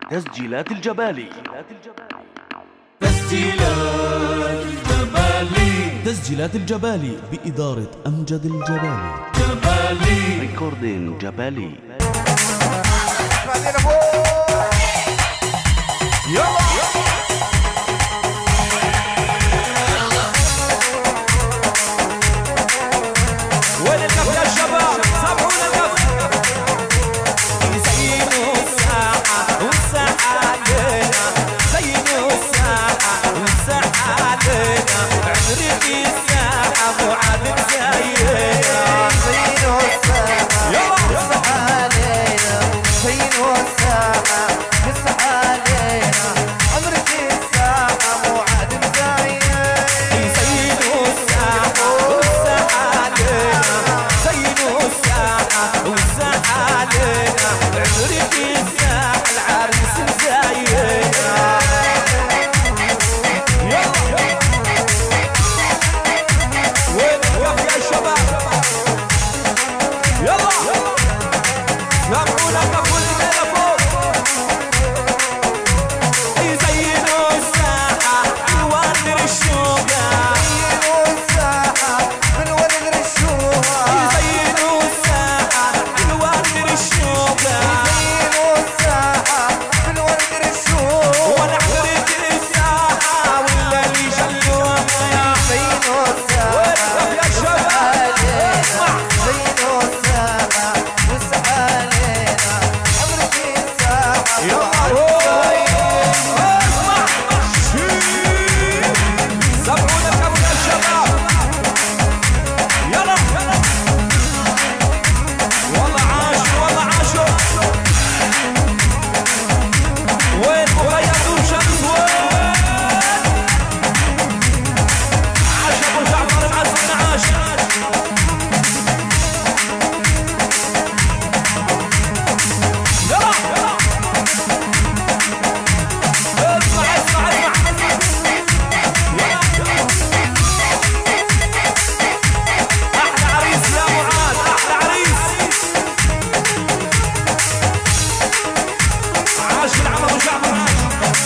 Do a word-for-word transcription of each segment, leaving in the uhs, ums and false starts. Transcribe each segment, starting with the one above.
تسجيلات الجبالي. تسجيلات الجبالي. تسجيلات الجبالي بإدارة أمجد الجبالي. جبالي ريكوردين جبالي. وين الكف يا شباب؟ سامحونا الكف. زينوا الساحة والساحة علينا، زينوا الساحة والساحة علينا، عمرك الساحة مو عاد مزينة. زينوا الساحة والساحة علينا، زينوا الساحة والساحة علينا، عمرك الساحة مو عاد مزينة. زينوا الساحة والساحة علينا، زينوا الساحة والساحة علينا، عمرك الساحة العريس مزينة. وين الكف يا شباب؟ يلا سامحونا الكف والليلة فوق. يزينوا الساحة بالورد رشوقة، زينوا الساحة بالورد رشوها، يزينوا الساحة بالورد رشوقة، زينوا الساحة بالورد رشوها، ونحرق الساحة ولا اللي جلوها يا زينوا الساحة يا شباب. علينا، زينوا الساحة والساحة علينا، عمرك الساحة مو عاد مزينة. اسمع سامحونا الكف يا شباب. يلا والله عاشوا والله عاشوا. وين مخيم نور شمس؟ وين عاش ابو جعفر معزنا عاش. يلا اسمع اسمع اسمع. احلى عريس يا معاذ، احلى عريس. عاش العم ابو جعفر عاش.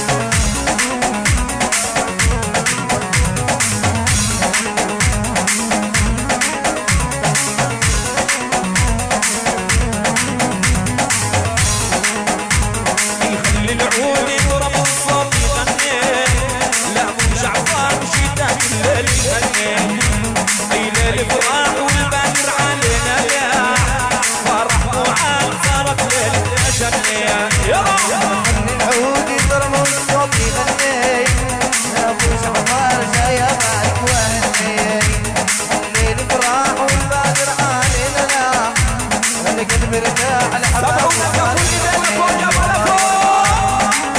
يخلي العود يضرب الصوت يغني، لا ابو جعفر شتا الليل يغني. اي ليل فرح والبدر علينا يا فرح معاذ صارت ليلة جني. يلا العود يضرب الصوت يغني، ابو جعفر جاي معك وهني، الليل فرح والبدر علينا، القلب ارتاح الحباب سامحونا الكف والليلة فوق يا بلا فوق.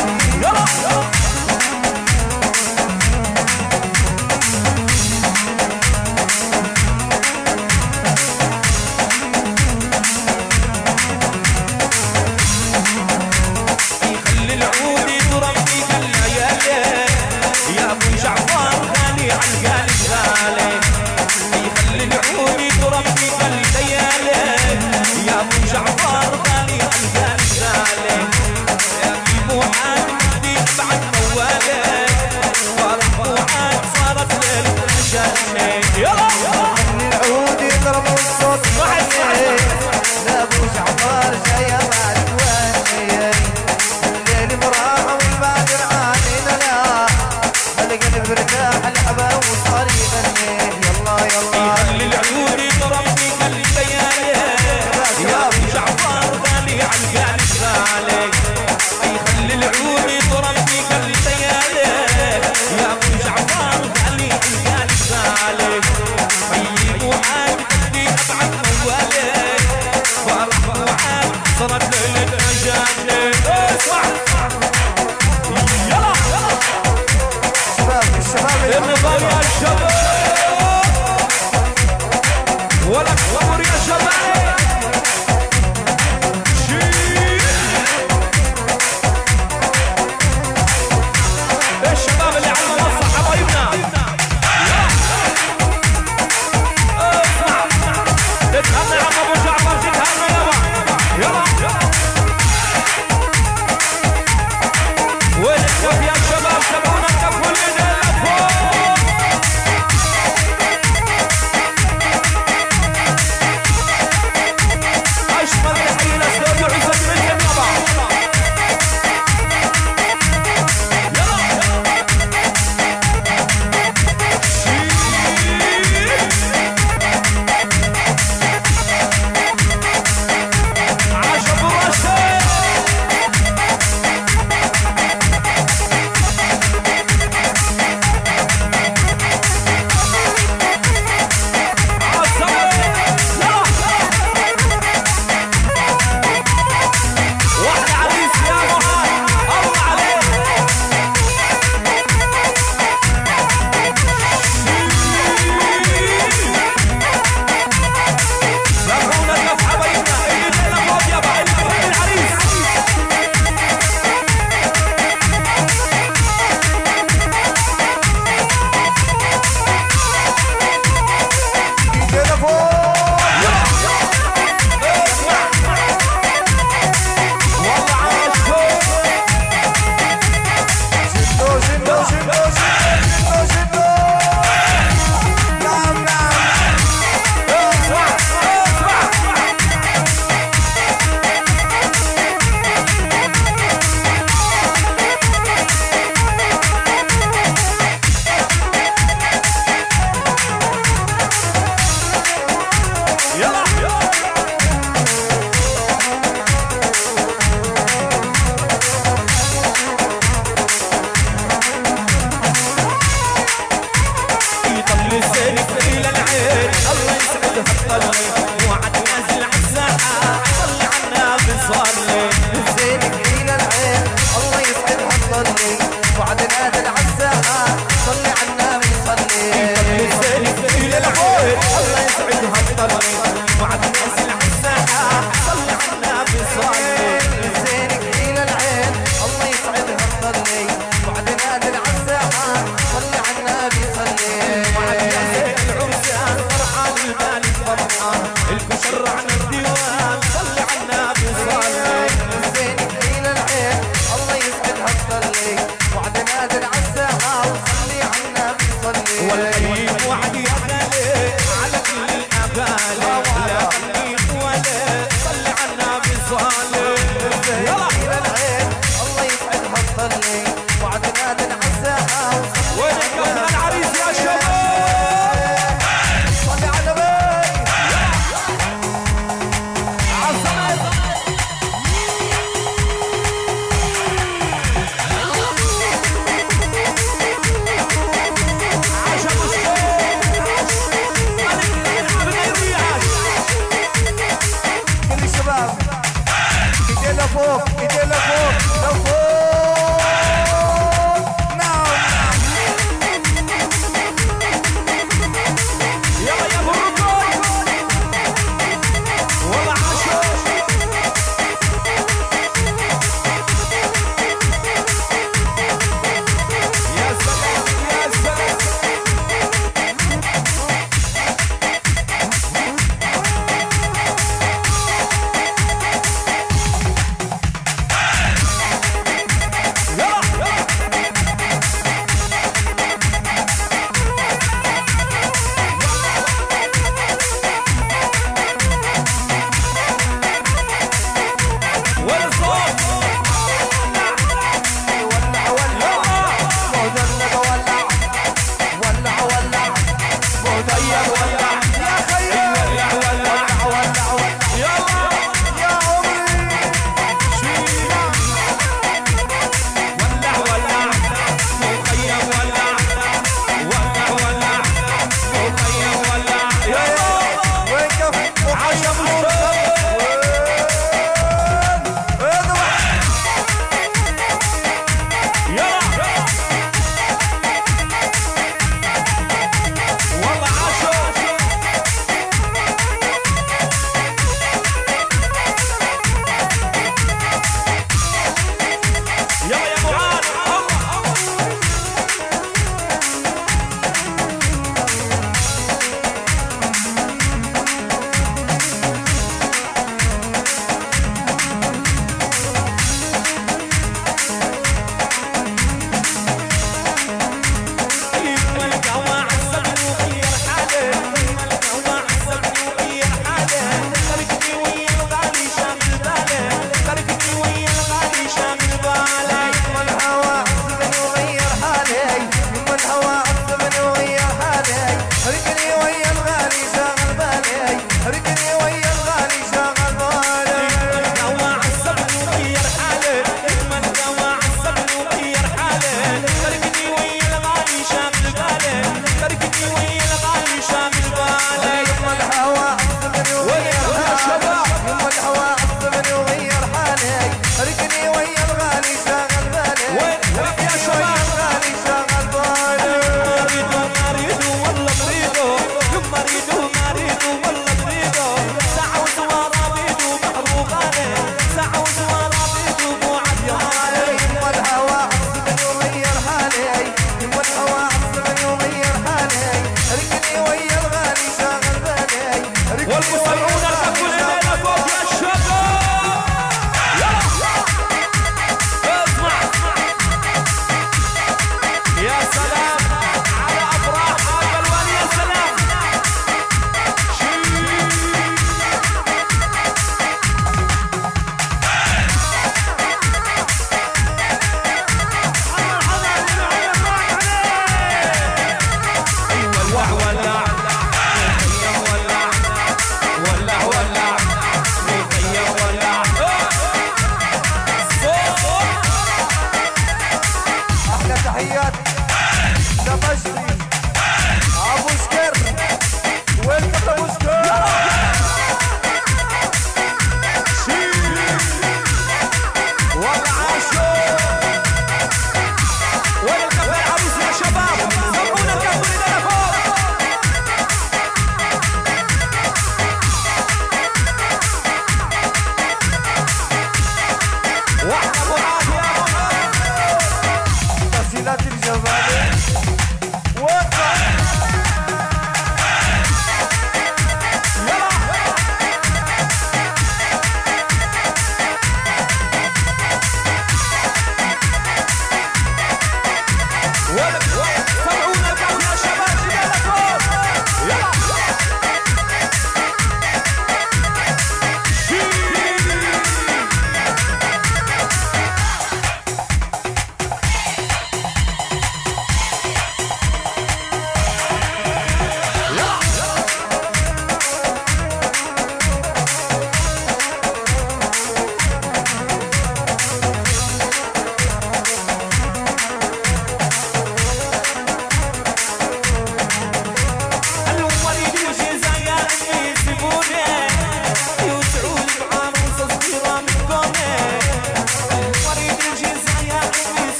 صلي وعد نازل عالساحة صلي عالنبي صلي زينك إلى العين الله يسعدها تصلي وعد نازل عالساحة صلي عالنبي صلي زينك إلى العين الله يسعدها تصلي وعد نازل عالساحة صلي عالنبي صلي زينك إلى العين الله يسعدها تصلي وعد نازل عالساحة صلي عالنبي صلي وعد نازل العرسان فرحان البال فرحان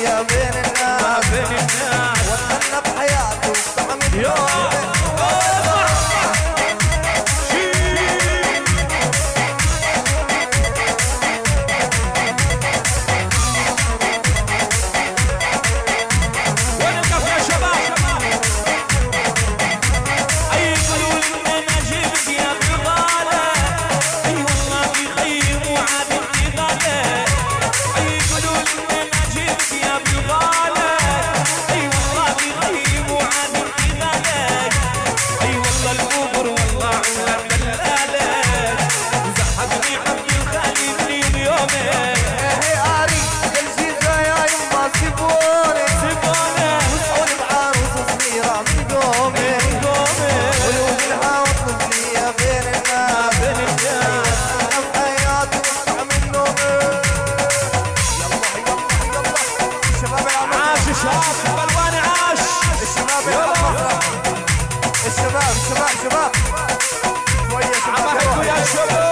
الدنيا بين الناس بين الناس وصلنا بحياته طعم اليوم شباب شباب شوية شباب